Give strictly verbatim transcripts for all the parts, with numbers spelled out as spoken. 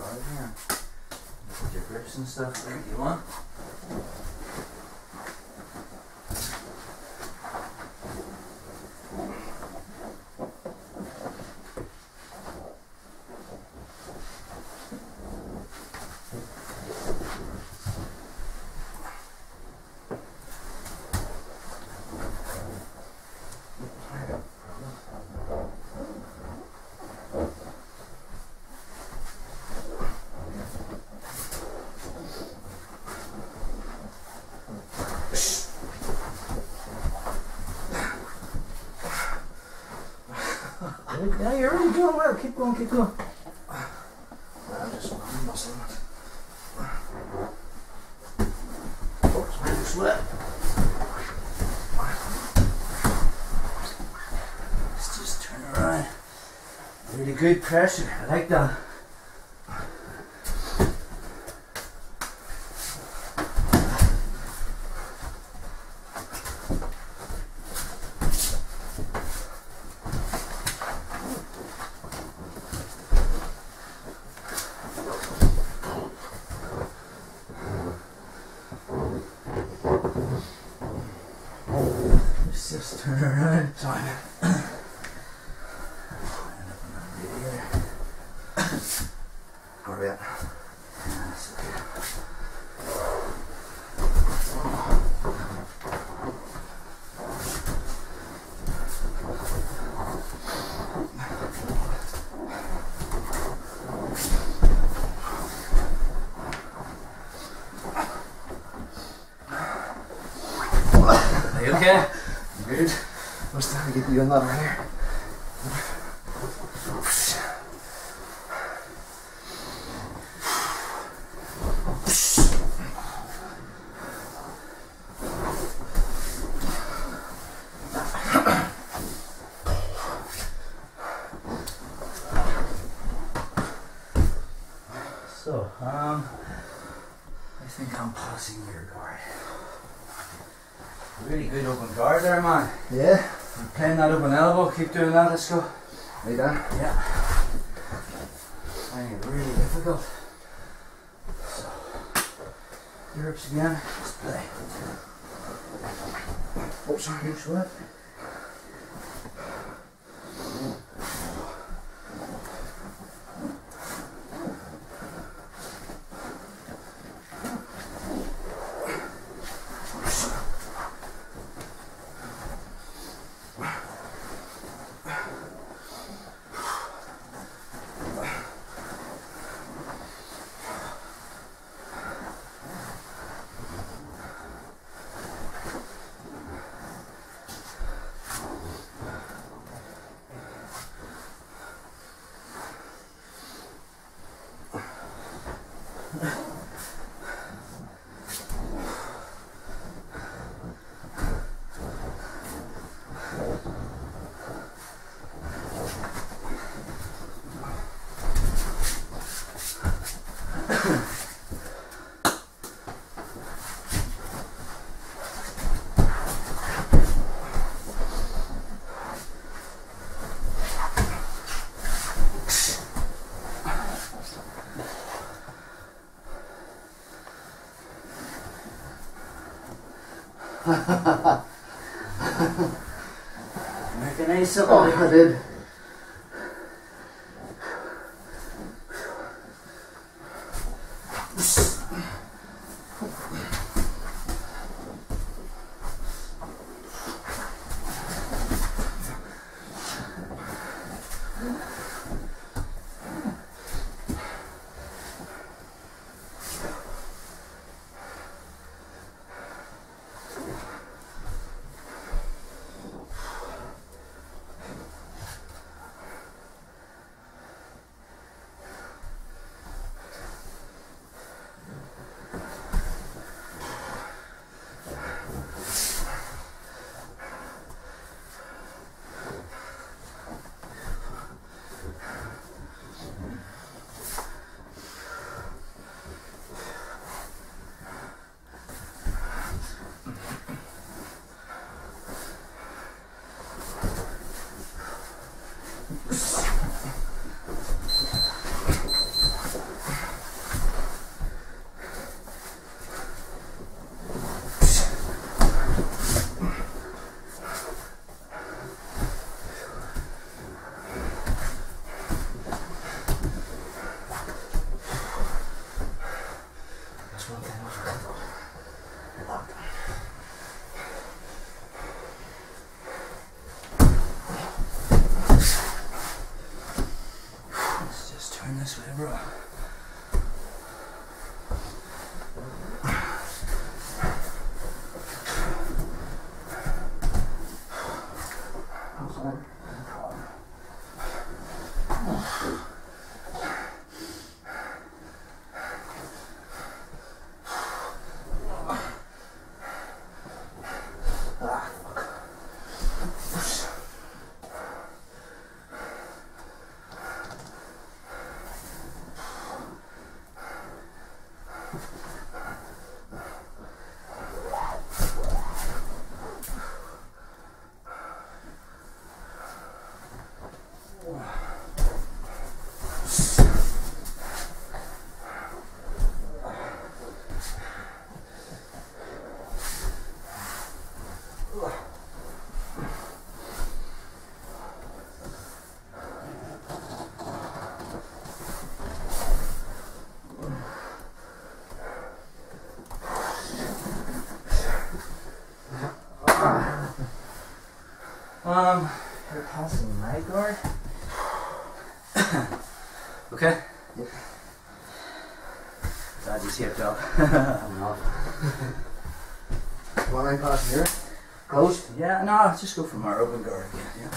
guard here. Put your grips and stuff like you want. Yeah, you're really doing well. Keep going, keep going. I'm just I'm muscling it. Oh, it's really sweat. Let's just turn around. Really good pressure. I like that. Just turn around. Sorry, man. Where are we at? Yes, okay. Are you okay? Good. I was trying to get you in that earlier. So, um, I think I'm passing your guard. Really good open guard there, man. Yeah. I'm playing that open elbow, keep doing that, let's go. Lay down. Yeah. Finding it really difficult. So, grips again, let's play. Oh, sorry, you sweat. Recognize something? Oh, I did. Um, you're passing my guard. Okay? Yep. Glad you taped up. I'm not. One eye passing here. Close. Yeah, no, just go from our open guard again. Yeah.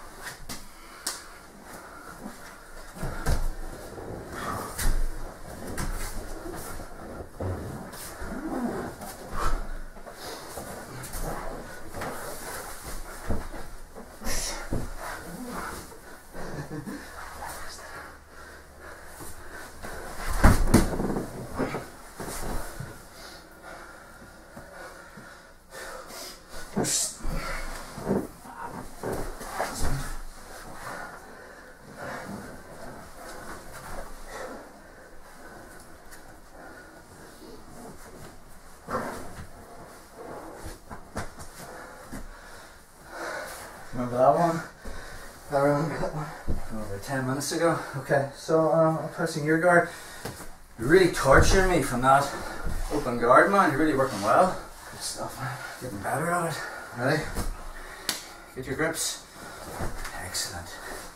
Remember that one? I remember that one. From over ten minutes ago. Okay, so um, I'm pressing your guard. You're really torturing me from that open guard, man. You're really working well. Good stuff, man. Getting better at it. Ready? Get your grips. Excellent.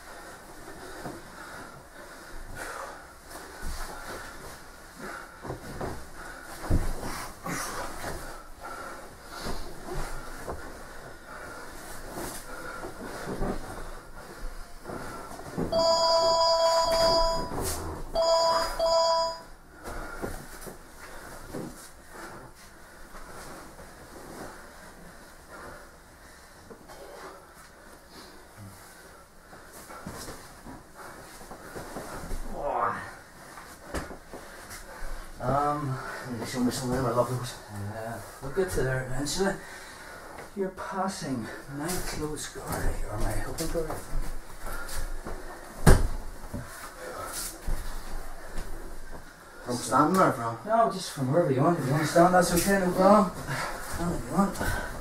Um, You show me some of them, I love those. yeah, we'll get to there eventually. You're passing my close guard, or my open guard, I think. From standing or from? No, just from wherever you want. If you want to stand, that's okay, no problem. Stand if you want.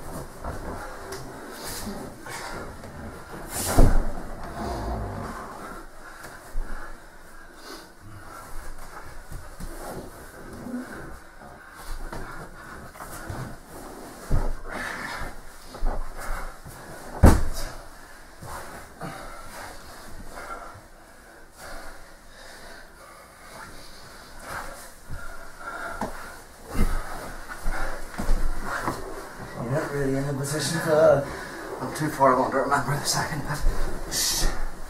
You're not really in a position for that. I'm too far, I want to remember the second bit. Shh.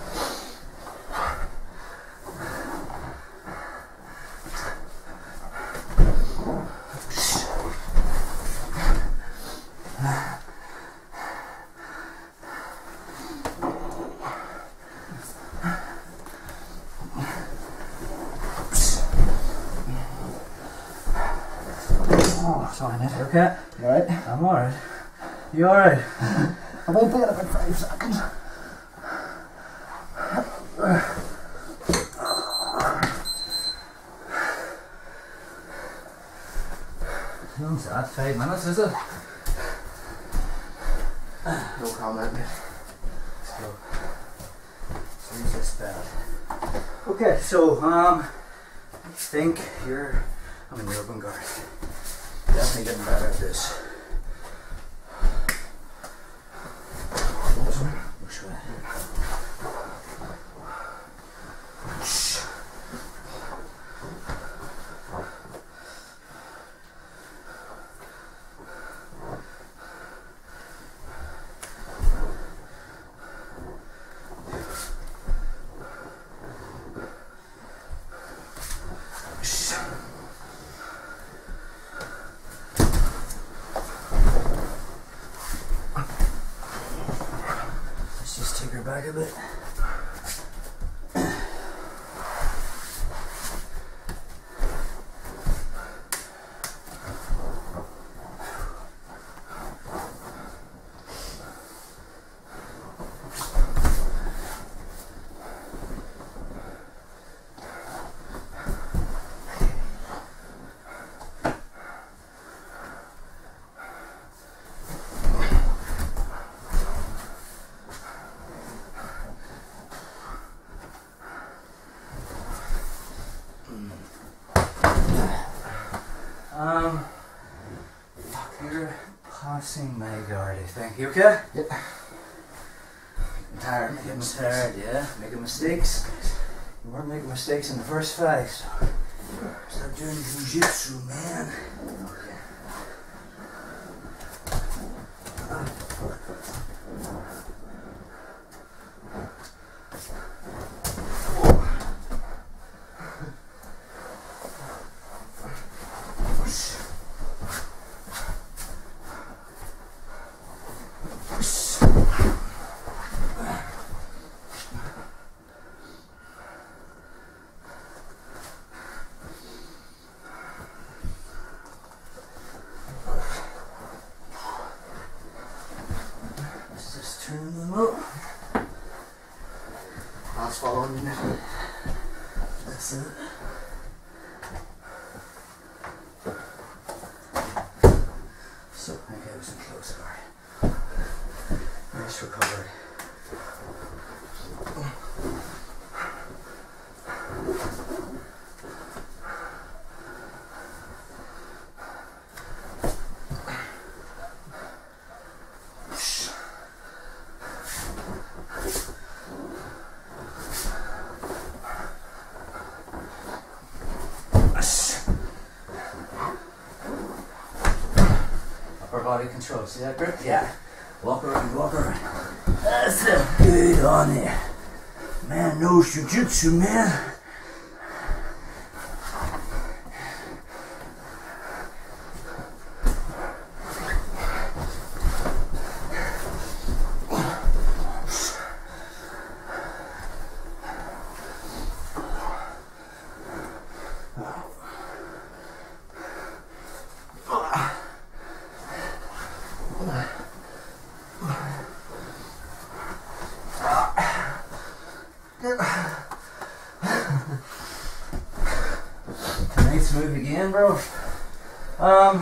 Oh, sorry, mate. Okay. You alright? I'm alright. You alright? I won't be in about five seconds. How's that? Five minutes, is it? No comment, mate. So, who's this bad? Okay, so, um, I think you're, I'm in the open guard. Definitely getting better at this. Which way? Let's just take her back a bit. Um, fuck, you're passing my guard, I think. You okay? Yep. tired. Getting tired, yeah. Making mistakes. You weren't making mistakes in the first five, so start doing jiu-jitsu, man. Turn them up. I'll follow you now. That's it. So, okay, it was in close, alright. Nice recovery. Upper body control. See that grip? Yeah. Walk around, walk around. That's it. Good on it. Man knows jiu-jitsu, man. Tonight's move again, bro. Um,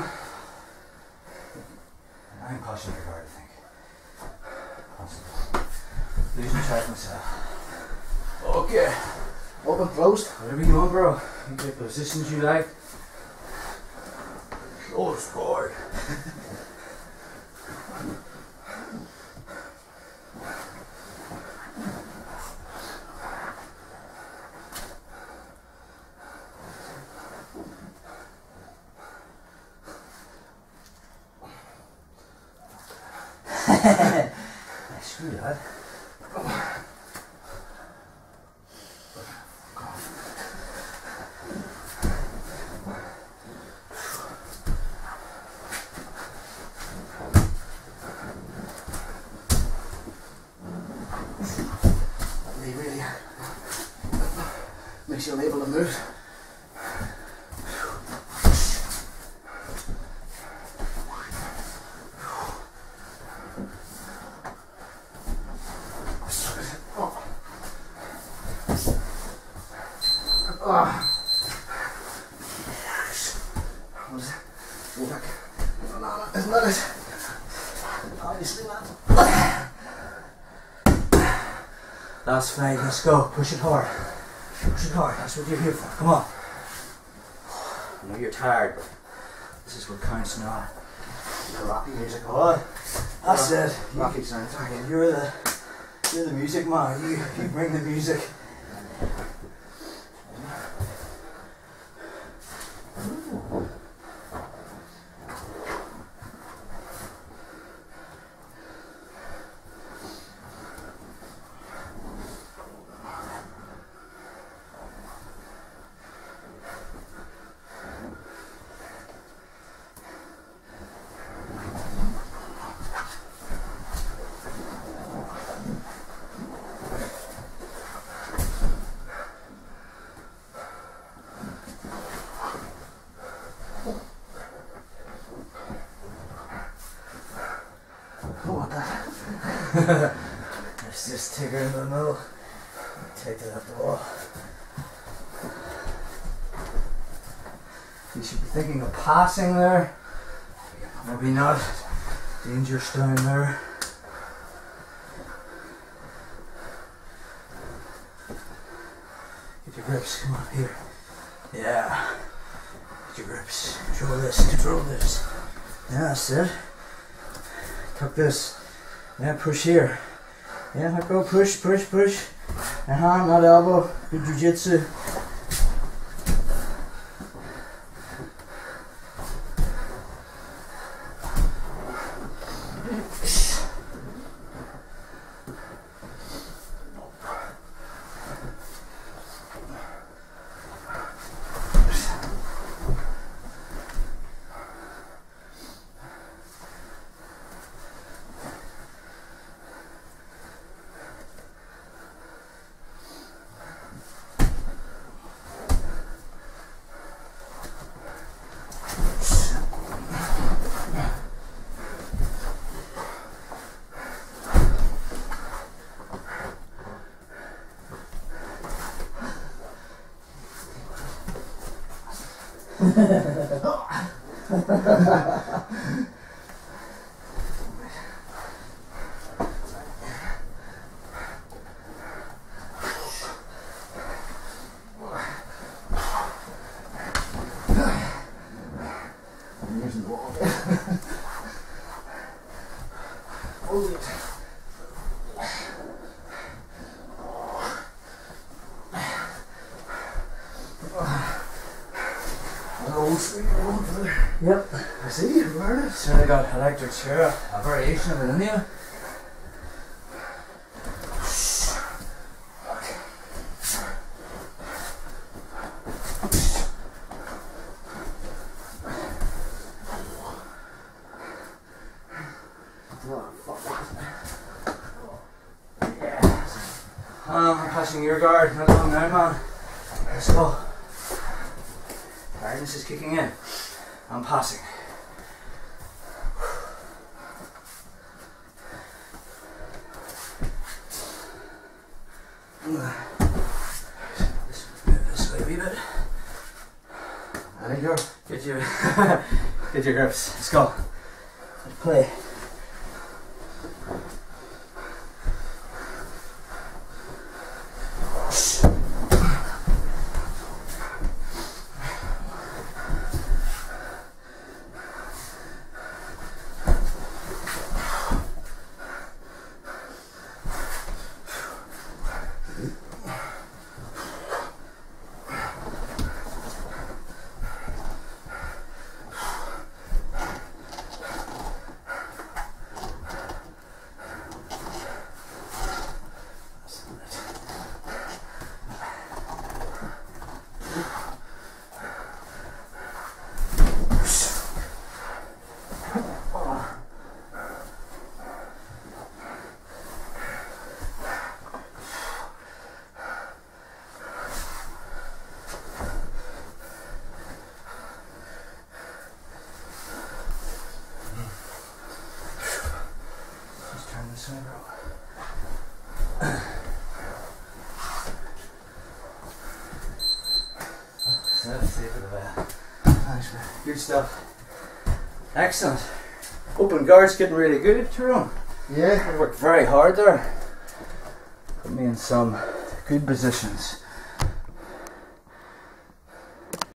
I'm cautionary guard, I think. Possible. Losing track myself. Okay. Open, closed. Whatever you want, bro. You take positions you like. Close guard. Screw that. They really makes you unable to move. Ah. What is it? Go back. No, no, no, isn't that it? Obviously not. Last five, let's go. Push it hard. Push it hard. That's what you're here for. Come on. I know you're tired, but this is what counts now. The Rocky music. What? That's it. Rocky sounds. You, you're the you're the music man. You you bring the music. want that. Let's just take her in the middle. Take it up the wall. You should be thinking of passing there. Maybe not. Dangerous down there. Get your grips. Come on, here. Yeah. Get your grips. Control this. Control this. Yeah, that's it. Tuck this. Yeah, push here. Yeah, let go. Push, push, push. And hand, not elbow. Good jiu-jitsu. Yep. I see, you learned it. So I got electric chair, a variation of it in here. Um, I'm passing your guard, not long now, man. Let's go. Tiredness is kicking in. I'm passing. This, this way a wee bit. There you go. Get your, get your grips. Let's go. Let's play. Good stuff. Excellent. Open guard's getting really good, Tyrone. Yeah. You worked very hard there. Put me in some good positions.